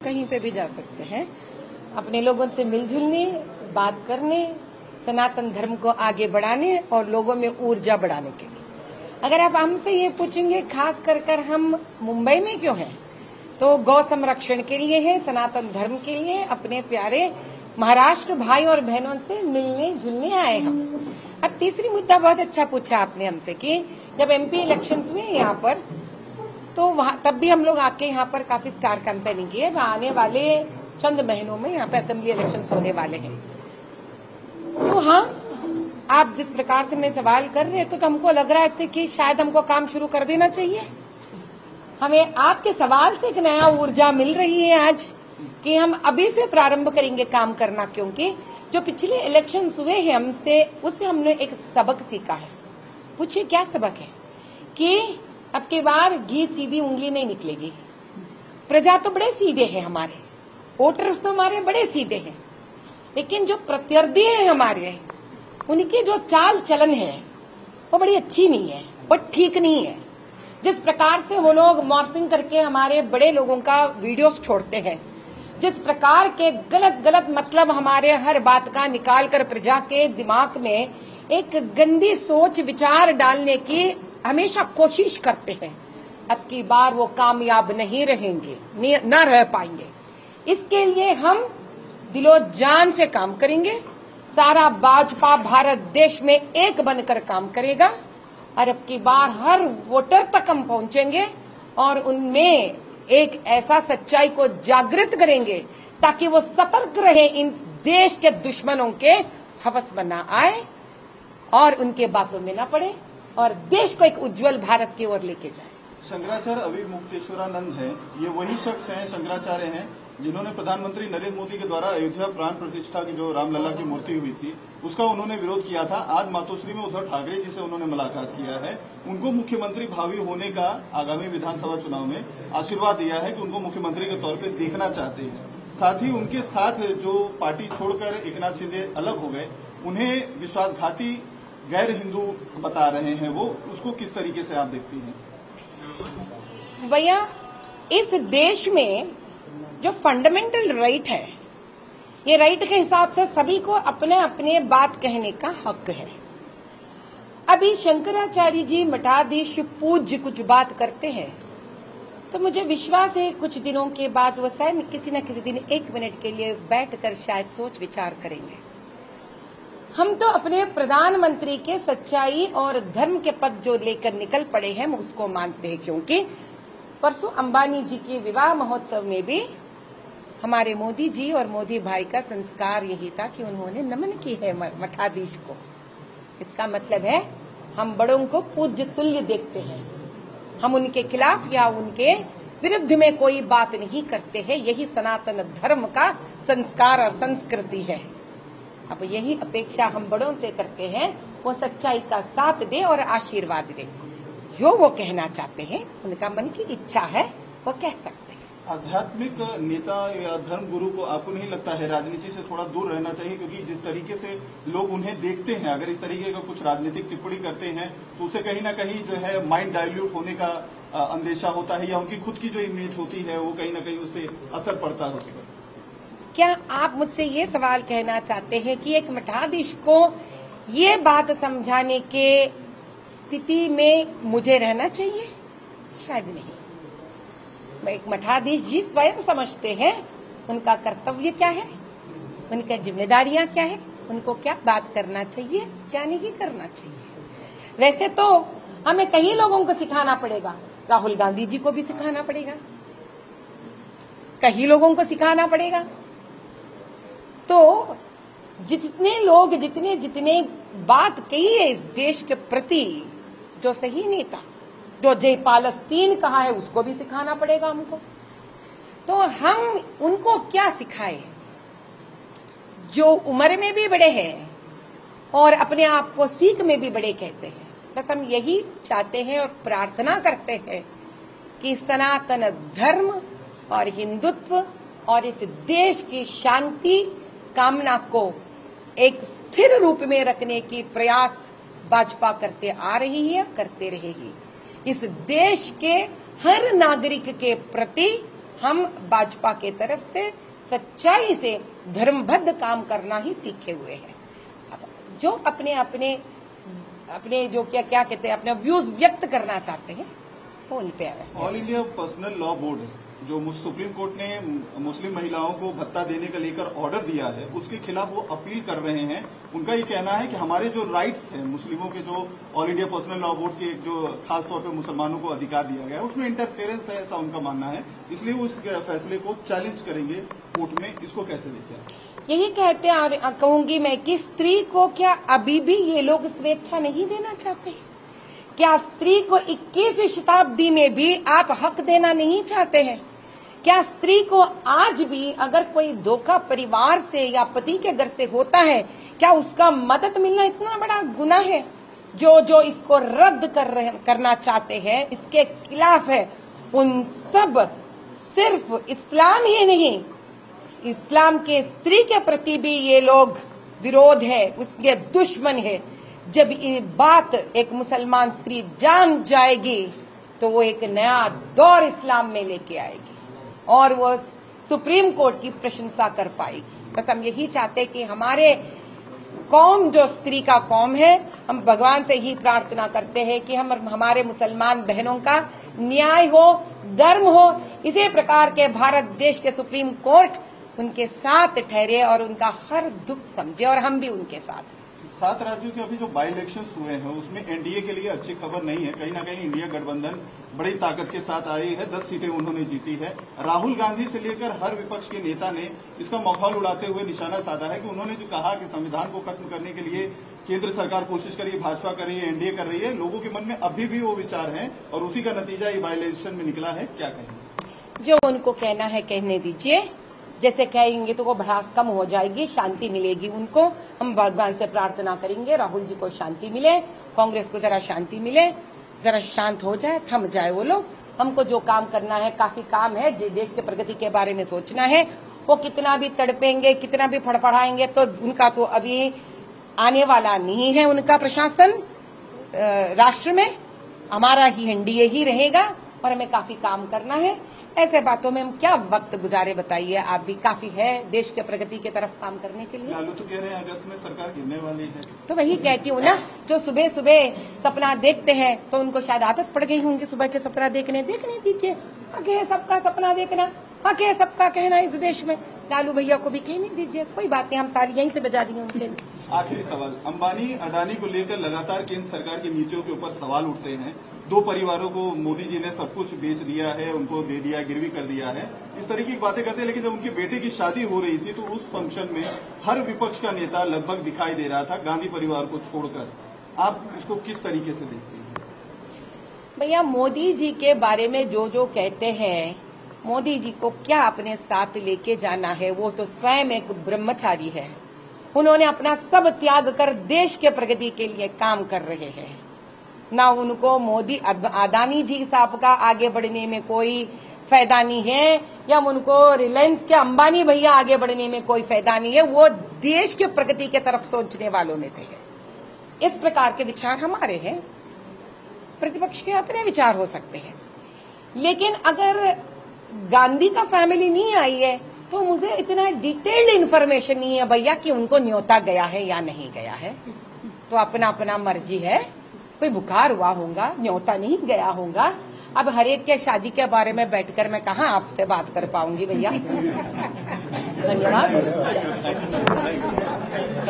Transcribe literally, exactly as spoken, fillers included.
कहीं पे भी जा सकते हैं, अपने लोगों से मिलजुलने, बात करने, सनातन धर्म को आगे बढ़ाने और लोगों में ऊर्जा बढ़ाने के लिए। अगर आप हमसे ये पूछेंगे खास कर कर हम मुंबई में क्यों हैं, तो गौ संरक्षण के लिए है, सनातन धर्म के लिए, अपने प्यारे महाराष्ट्र भाई और बहनों से मिलने जुलने आए हम। अब तीसरी मुद्दा बहुत अच्छा पूछा आपने हमसे कि जब एमपी इलेक्शंस हुए यहाँ पर, तो वहाँ तब भी हम लोग आके यहाँ पर काफी स्टार कैंपेनिंग की है। आने वाले चंद महीनों में यहाँ पे असेंबली इलेक्शंस होने वाले हैं। तो हाँ, आप जिस प्रकार से मैं सवाल कर रहे थे तो हमको लग रहा था कि शायद हमको काम शुरू कर देना चाहिए। हमें आपके सवाल से एक नया ऊर्जा मिल रही है आज कि हम अभी से प्रारंभ करेंगे काम करना, क्योंकि जो पिछले इलेक्शंस हुए हैं हमसे, उससे हमने एक सबक सीखा है। पूछिए क्या सबक है? कि अब की बार घी सीधी उंगली नहीं निकलेगी। प्रजा तो बड़े सीधे हैं, हमारे वोटर्स तो हमारे बड़े सीधे हैं, लेकिन जो प्रत्यर्थी है हमारे, उनकी जो चाल चलन है वो बड़ी अच्छी नहीं है, वो ठीक नहीं है। जिस प्रकार से वो लोग मॉर्फिंग करके हमारे बड़े लोगों का वीडियोस छोड़ते हैं, जिस प्रकार के गलत गलत मतलब हमारे हर बात का निकाल कर प्रजा के दिमाग में एक गंदी सोच विचार डालने की हमेशा कोशिश करते हैं, अब की बार वो कामयाब नहीं रहेंगे, न रह पाएंगे। इसके लिए हम दिलो जान से काम करेंगे। सारा भाजपा भारत देश में एक बनकर काम करेगा और अब की बार हर वोटर तक हम पहुंचेंगे और उनमें एक ऐसा सच्चाई को जागृत करेंगे ताकि वो सतर्क रहे, इन देश के दुश्मनों के हवस में न आए और उनके बातों में न पड़े और देश को एक उज्जवल भारत की ओर लेके जाए। शंकराचार्य अभी मुक्तेश्वरानंद है, ये वही शख्स हैं, शंकराचार्य हैं, जिन्होंने प्रधानमंत्री नरेंद्र मोदी के द्वारा अयोध्या प्राण प्रतिष्ठा की जो रामलला की मूर्ति हुई थी उसका उन्होंने विरोध किया था। आज मातोश्री में उद्धव ठाकरे जी से उन्होंने मुलाकात किया है, उनको मुख्यमंत्री भावी होने का आगामी विधानसभा चुनाव में आशीर्वाद दिया है कि उनको मुख्यमंत्री के तौर पर देखना चाहते हैं। साथ ही उनके साथ जो पार्टी छोड़कर एकनाथ शिंदे अलग हो गए, उन्हें विश्वासघाती गैर हिंदू बता रहे हैं, वो उसको किस तरीके से आप देखती हैं? भैया, इस देश में जो फंडामेंटल राइट है, ये राइट के हिसाब से सभी को अपने अपने बात कहने का हक है। अभी शंकराचार्य जी मठाधीश पूज्य कुछ बात करते हैं तो मुझे विश्वास है कुछ दिनों के बाद वो शायद किसी न किसी दिन एक मिनट के लिए बैठकर शायद सोच विचार करेंगे। हम तो अपने प्रधानमंत्री के सच्चाई और धर्म के पद जो लेकर निकल पड़े हैं हम उसको मानते हैं, क्योंकि परसों अंबानी जी के विवाह महोत्सव में भी हमारे मोदी जी और मोदी भाई का संस्कार यही था कि उन्होंने नमन की है मठाधीश को। इसका मतलब है हम बड़ों को पूज्य तुल्य देखते हैं, हम उनके खिलाफ या उनके विरुद्ध में कोई बात नहीं करते हैं। यही सनातन धर्म का संस्कार और संस्कृति है। अब यही अपेक्षा हम बड़ों से करते हैं, वो सच्चाई का साथ दे और आशीर्वाद दे। जो वो कहना चाहते हैं, उनका मन की इच्छा है, वो कह सकते हैं। आध्यात्मिक नेता या धर्म गुरु को आपको नहीं लगता है राजनीति से थोड़ा दूर रहना चाहिए? क्योंकि जिस तरीके से लोग उन्हें देखते हैं, अगर इस तरीके का कुछ राजनीतिक टिप्पणी करते हैं तो उसे कहीं ना कहीं जो है माइंड डाइल्यूट होने का अंदेशा होता है, या उनकी खुद की जो इमेज होती है वो कहीं ना कहीं उससे असर पड़ता है। क्या आप मुझसे ये सवाल कहना चाहते हैं कि एक मठाधीश को ये बात समझाने के स्थिति में मुझे रहना चाहिए? शायद नहीं। एक मठाधीश जी स्वयं समझते हैं उनका कर्तव्य क्या है, उनका जिम्मेदारियां क्या है, उनको क्या बात करना चाहिए, क्या नहीं करना चाहिए। वैसे तो हमें कई लोगों को सिखाना पड़ेगा, राहुल गांधी जी को भी सिखाना पड़ेगा, कई लोगों को सिखाना पड़ेगा। तो जितने लोग जितने जितने बात कही है इस देश के प्रति, जो सही नेता जो जय पालस्तीन कहा है उसको भी सिखाना पड़ेगा हमको। तो हम उनको क्या सिखाए जो उम्र में भी बड़े हैं और अपने आप को सीख में भी बड़े कहते हैं। बस हम यही चाहते हैं और प्रार्थना करते हैं कि सनातन धर्म और हिंदुत्व और इस देश की शांति कामना को एक स्थिर रूप में रखने की प्रयास भाजपा करते आ रही है, करते रहेगी। इस देश के हर नागरिक के प्रति हम भाजपा के तरफ से सच्चाई से धर्मबद्ध काम करना ही सीखे हुए हैं। जो अपने अपने अपने जो क्या क्या कहते हैं अपने व्यूज व्यक्त करना चाहते हैं वो उन पे है। All India personal law board जो सुप्रीम कोर्ट ने मुस्लिम महिलाओं को भत्ता देने का लेकर ऑर्डर दिया है, उसके खिलाफ वो अपील कर रहे हैं। उनका ये कहना है कि हमारे जो राइट्स हैं मुस्लिमों के, जो all India personal law board के जो खास तौर पे मुसलमानों को अधिकार दिया गया है, उसमें इंटरफेरेंस है, ऐसा उनका मानना है। इसलिए वो इस फैसले को चैलेंज करेंगे कोर्ट में। इसको कैसे देखते हैं? यही कहते हैं और कहूंगी मैं कि स्त्री को क्या अभी भी ये लोग स्वेच्छा नहीं देना चाहते? क्या स्त्री को इक्कीसवीं शताब्दी में भी आप हक देना नहीं चाहते हैं? क्या स्त्री को आज भी अगर कोई धोखा परिवार से या पति के घर से होता है, क्या उसका मदद मिलना इतना बड़ा गुनाह है? जो जो इसको रद्द कर रहे करना चाहते हैं, इसके खिलाफ है, उन सब सिर्फ इस्लाम ही नहीं, इस्लाम के स्त्री के प्रति भी ये लोग विरोध है, उसके दुश्मन है। जब ये बात एक मुसलमान स्त्री जान जाएगी तो वो एक नया दौर इस्लाम में लेके आएगी और वो सुप्रीम कोर्ट की प्रशंसा कर पाएगी। बस हम यही चाहते हैं कि हमारे कौम जो स्त्री का कौम है, हम भगवान से ही प्रार्थना करते हैं कि हम हमारे मुसलमान बहनों का न्याय हो, धर्म हो। इसी प्रकार के भारत देश के सुप्रीम कोर्ट उनके साथ ठहरे और उनका हर दुख समझे और हम भी उनके साथ। सात राज्यों के अभी जो बाई इलेक्शंस हुए हैं उसमें एनडीए के लिए अच्छी खबर नहीं है। कहीं ना कहीं इंडिया गठबंधन बड़ी ताकत के साथ आई है, दस सीटें उन्होंने जीती है। राहुल गांधी से लेकर हर विपक्ष के नेता ने इसका मखौल उड़ाते हुए निशाना साधा है कि उन्होंने जो कहा कि संविधान को खत्म करने के लिए केंद्र सरकार कोशिश कर रही है, भाजपा कर रही है, एनडीए कर रही है, लोगों के मन में अभी भी वो विचार है और उसी का नतीजा ये बाई इलेक्शन में निकला है। क्या कहेंगे? जो उनको कहना है कहने दीजिए, जैसे कहेंगे तो वो भड़ास कम हो जाएगी, शांति मिलेगी उनको। हम भगवान से प्रार्थना करेंगे राहुल जी को शांति मिले, कांग्रेस को जरा शांति मिले, जरा शांत हो जाए, थम जाए वो लोग। हमको जो काम करना है, काफी काम है, देश के प्रगति के बारे में सोचना है। वो कितना भी तड़पेंगे, कितना भी फड़फड़ाएंगे तो उनका तो अभी आने वाला नहीं है। उनका प्रशासन राष्ट्र में हमारा ही एनडीए ही रहेगा और हमें काफी काम करना है। ऐसे बातों में हम क्या वक्त गुजारे बताइए? आप भी काफी है देश के प्रगति की तरफ काम करने के लिए। लालू तो कह रहे हैं अगस्त में सरकार गिरने वाली है। तो वही कहती हूँ ना, जो सुबह सुबह सपना देखते हैं तो उनको शायद आदत पड़ गई होंगी सुबह के सपना देखने। देखने दीजिए, हक है सबका सपना देखना, हक है सबका कहना इस देश में। लालू भैया को भी कहने दीजिए, कोई बात नहीं, हम ताली यहीं से बजा देंगे उनके लिए। आखिरी सवाल, अंबानी अडानी को लेकर लगातार केंद्र सरकार की नीतियों के ऊपर सवाल उठते हैं। दो परिवारों को मोदी जी ने सब कुछ बेच दिया है, उनको दे दिया, गिरवी कर दिया है, इस तरीके की बातें करते हैं। लेकिन जब उनके बेटे की शादी हो रही थी तो उस फंक्शन में हर विपक्ष का नेता लगभग दिखाई दे रहा था, गांधी परिवार को छोड़कर। आप इसको किस तरीके से देखते हैं? भैया, मोदी जी के बारे में जो जो कहते हैं, मोदी जी को क्या अपने साथ लेके जाना है? वो तो स्वयं एक ब्रह्मचारी है। उन्होंने अपना सब त्याग कर देश के प्रगति के लिए काम कर रहे हैं। ना उनको मोदी अदानी जी साहब का आगे बढ़ने में कोई फायदा नहीं है, या उनको रिलायंस के अंबानी भैया आगे बढ़ने में कोई फायदा नहीं है। वो देश के प्रगति के तरफ सोचने वालों में से है। इस प्रकार के विचार हमारे हैं, प्रतिपक्ष के अपने विचार हो सकते हैं। लेकिन अगर गांधी का फैमिली नहीं आई है तो मुझे इतना डिटेल्ड इन्फॉर्मेशन नहीं है भैया कि उनको न्योता गया है या नहीं गया है। तो अपना अपना मर्जी है। कोई बुखार हुआ होगा, न्योता नहीं गया होगा। अब हरेक के शादी के बारे में बैठकर मैं कहाँ आपसे बात कर पाऊंगी भैया। धन्यवाद।